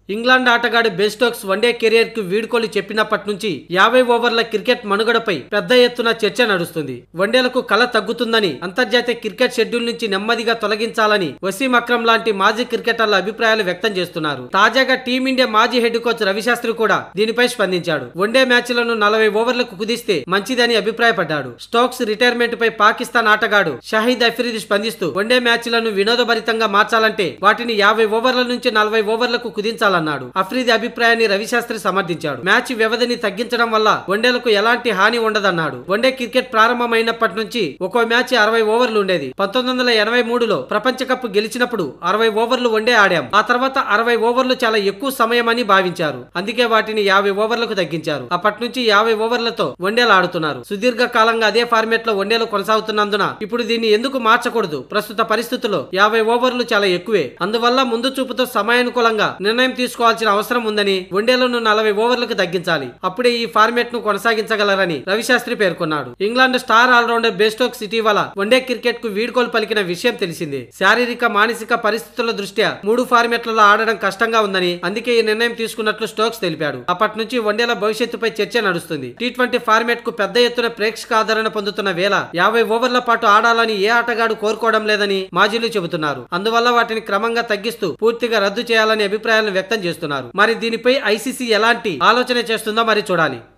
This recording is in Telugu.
ఇంగ్లాండ్ ఆటగాడు బెన్ స్టోక్స్ వన్డే కెరీర్ కు వీడ్కోలు చెప్పినప్పటి నుంచి 50 ఓవర్ల క్రికెట్ మనుగడపై పెద్ద ఎత్తున చర్చ నడుస్తుంది. వన్డేలకు కళ తగ్గుతుందని, అంతర్జాతీయ క్రికెట్ షెడ్యూల్ నుంచి నెమ్మదిగా తొలగించాలని వసీం అక్రమ్ లాంటి మాజీ క్రికెటర్ల అభిప్రాయాలు వ్యక్తం చేస్తున్నారు. తాజాగా టీమిండియా మాజీ హెడ్ కోచ్ రవిశాస్త్రి కూడా దీనిపై స్పందించాడు. వన్డే మ్యాచ్లను 40 ఓవర్లకు కుదిస్తే మంచిదని అభిప్రాయపడ్డాడు. స్టోక్స్ రిటైర్మెంట్ పై పాకిస్తాన్ ఆటగాడు షాహిద్ అఫ్రిది స్పందిస్తూ వన్డే మ్యాచ్లను వినోదభరితంగా మార్చాలంటే వాటిని 50 ఓవర్ల నుంచి 40 ఓవర్లకు కుదించాలి అన్నాడు. అఫ్రిది అభిప్రాయాన్ని రవిశాస్త్రి సమర్థించాడు. మ్యాచ్ వ్యవధిని తగ్గించడం వల్ల వన్డేలకు ఎలాంటి హాని ఉండదన్నాడు. వన్డే క్రికెట్ ప్రారంభమైనప్పటి నుంచి ఒక్కో మ్యాచ్ 60 ఓవర్లు ఉండేది. 1983లో ప్రపంచ కప్ గెలిచినప్పుడు 60 ఓవర్లు వన్డే ఆడాం. ఆ తర్వాత 60 ఓవర్లు చాలా ఎక్కువ సమయం అని భావించారు. అందుకే వాటిని 50 ఓవర్లకు తగ్గించారు. అప్పటి నుంచి 50 ఓవర్లతో వన్డేలు ఆడుతున్నారు. సుదీర్ఘ కాలంగా అదే ఫార్మేట్ లో వన్డేలు కొనసాగుతున్నందున ఇప్పుడు దీన్ని ఎందుకు మార్చకూడదు? ప్రస్తుత పరిస్థితుల్లో 50 ఓవర్లు చాలా ఎక్కువే. అందువల్ల ముందు చూపుతో సమయానుకూలంగా నిర్ణయం తీసుకోవాల్సిన అవసరం ఉందని, వన్డేలను 40 ఓవర్లకు తగ్గించాలి. అప్పుడే ఈ ఫార్మేట్ ను కొనసాగించగలరని రవిశాస్త్రి పేర్కొన్నాడు. England star allrounder Ben Stokes ఇటీవల వన్డే క్రికెట్ కు వీడ్కోలు పలికిన విషయం తెలిసిందే. శారీరక మానసిక పరిస్థితుల దృష్ట్యా 3 ఫార్మేట్లలో ఆడడం కష్టంగా ఉందని, అందుకే ఈ నిర్ణయం తీసుకున్నట్లు స్టోక్స్ తెలిపాడు. అప్పటి నుంచి వన్డేల భవిష్యత్తుపై చర్చ నడుస్తుంది. టీ20 ఫార్మేట్ కు పెద్ద ఎత్తున ప్రేక్షక ఆదరణ పొందుతున్న వేళ 50 ఓవర్ల పాటు ఆడాలని ఏ ఆటగాడు కోరుకోవడం లేదని మాజీలు చెబుతున్నారు. అందువల్ల వాటిని క్రమంగా తగ్గిస్తూ పూర్తిగా రద్దు చేయాలని అభిప్రాయాలను వ్యక్తం చేస్తున్నారు. మరి దీనిపై ఐసీసీ ఎలాంటి ఆలోచన చేస్తుందో మరి చూడాలి.